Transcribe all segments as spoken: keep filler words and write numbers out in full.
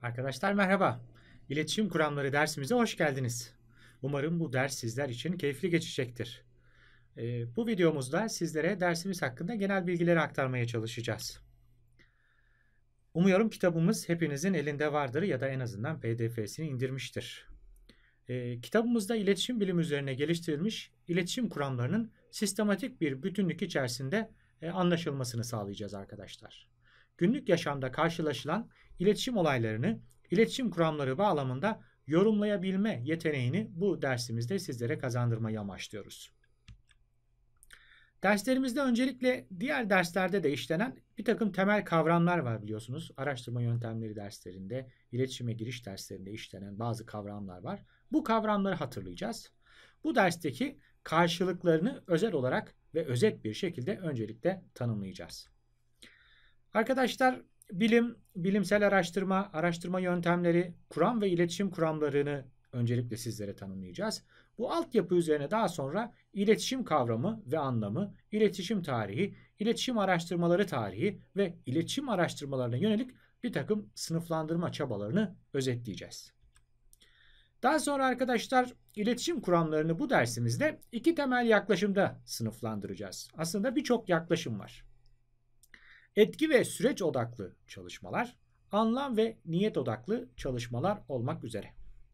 Arkadaşlar merhaba. İletişim kuramları dersimize hoş geldiniz. Umarım bu ders sizler için keyifli geçecektir. Ee, bu videomuzda sizlere dersimiz hakkında genel bilgileri aktarmaya çalışacağız. Umuyorum kitabımız hepinizin elinde vardır ya da en azından P D F'sini indirmiştir. Ee, kitabımızda iletişim bilimi üzerine geliştirilmiş iletişim kuramlarının sistematik bir bütünlük içerisinde e, anlaşılmasını sağlayacağız arkadaşlar. Günlük yaşamda karşılaşılan iletişim olaylarını iletişim kuramları bağlamında yorumlayabilme yeteneğini bu dersimizde sizlere kazandırmayı amaçlıyoruz. Derslerimizde öncelikle diğer derslerde de işlenen bir takım temel kavramlar var biliyorsunuz. Araştırma yöntemleri derslerinde, iletişime giriş derslerinde işlenen bazı kavramlar var. Bu kavramları hatırlayacağız. Bu dersteki karşılıklarını özel olarak ve özet bir şekilde öncelikle tanımlayacağız. Arkadaşlar bilim, bilimsel araştırma, araştırma yöntemleri, kuram ve iletişim kuramlarını öncelikle sizlere tanımlayacağız. Bu altyapı üzerine daha sonra iletişim kavramı ve anlamı, iletişim tarihi, iletişim araştırmaları tarihi ve iletişim araştırmalarına yönelik bir takım sınıflandırma çabalarını özetleyeceğiz. Daha sonra arkadaşlar iletişim kuramlarını bu dersimizde iki temel yaklaşımda sınıflandıracağız. Aslında birçok yaklaşım var. Etki ve süreç odaklı çalışmalar, anlam ve niyet odaklı çalışmalar olmak üzere.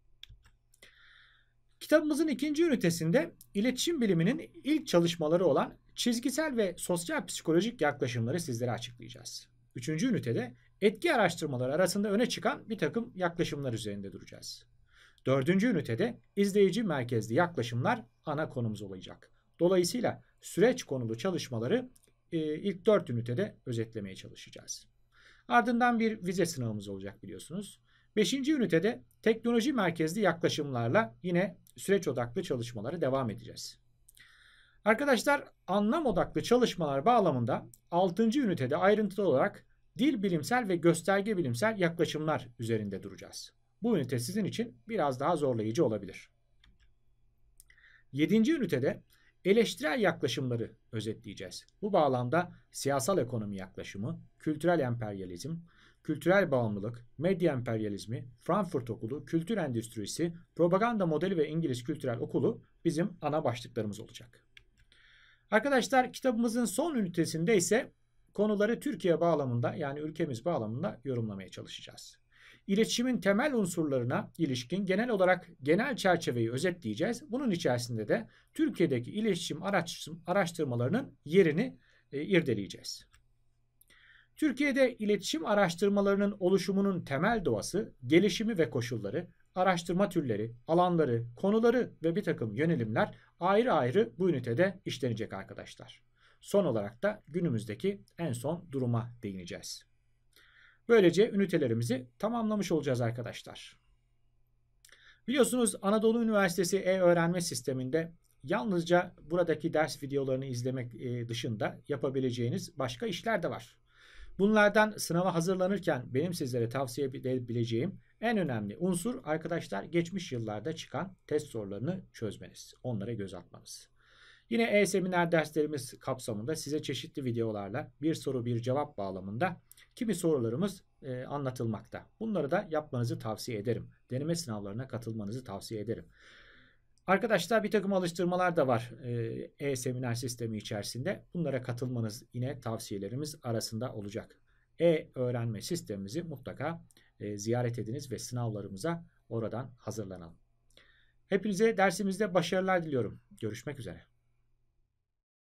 Kitabımızın ikinci ünitesinde iletişim biliminin ilk çalışmaları olan çizgisel ve sosyal psikolojik yaklaşımları sizlere açıklayacağız. Üçüncü ünitede etki araştırmaları arasında öne çıkan bir takım yaklaşımlar üzerinde duracağız. Dördüncü ünitede izleyici merkezli yaklaşımlar ana konumuz olacak. Dolayısıyla süreç konulu çalışmaları ilk dört ünitede özetlemeye çalışacağız. Ardından bir vize sınavımız olacak biliyorsunuz. Beşinci ünitede teknoloji merkezli yaklaşımlarla yine süreç odaklı çalışmaları devam edeceğiz. Arkadaşlar anlam odaklı çalışmalar bağlamında altıncı ünitede ayrıntılı olarak dil bilimsel ve gösterge bilimsel yaklaşımlar üzerinde duracağız. Bu ünite sizin için biraz daha zorlayıcı olabilir. Yedinci ünitede eleştirel yaklaşımları özetleyeceğiz. Bu bağlamda siyasal ekonomi yaklaşımı, kültürel emperyalizm, kültürel bağımlılık, medya emperyalizmi, Frankfurt Okulu, kültür endüstrisi, propaganda modeli ve İngiliz Kültürel Okulu bizim ana başlıklarımız olacak. Arkadaşlar kitabımızın son ünitesinde ise konuları Türkiye bağlamında yani ülkemiz bağlamında yorumlamaya çalışacağız. İletişimin temel unsurlarına ilişkin genel olarak genel çerçeveyi özetleyeceğiz. Bunun içerisinde de Türkiye'deki iletişim araştırmalarının yerini e, irdeleyeceğiz. Türkiye'de iletişim araştırmalarının oluşumunun temel doğası, gelişimi ve koşulları, araştırma türleri, alanları, konuları ve bir takım yönelimler ayrı ayrı bu ünitede işlenecek arkadaşlar. Son olarak da günümüzdeki en son duruma değineceğiz. Böylece ünitelerimizi tamamlamış olacağız arkadaşlar. Biliyorsunuz Anadolu Üniversitesi e-öğrenme sisteminde yalnızca buradaki ders videolarını izlemek dışında yapabileceğiniz başka işler de var. Bunlardan sınava hazırlanırken benim sizlere tavsiye edebileceğim en önemli unsur arkadaşlar geçmiş yıllarda çıkan test sorularını çözmeniz, onlara göz atmanız. Yine e-seminer derslerimiz kapsamında size çeşitli videolarla bir soru bir cevap bağlamında kimi sorularımız e, anlatılmakta. Bunları da yapmanızı tavsiye ederim. Deneme sınavlarına katılmanızı tavsiye ederim. Arkadaşlar bir takım alıştırmalar da var e-seminer sistemi içerisinde. Bunlara katılmanız yine tavsiyelerimiz arasında olacak. E-öğrenme sistemimizi mutlaka e, ziyaret ediniz ve sınavlarımıza oradan hazırlanalım. Hepinize dersimizde başarılar diliyorum. Görüşmek üzere.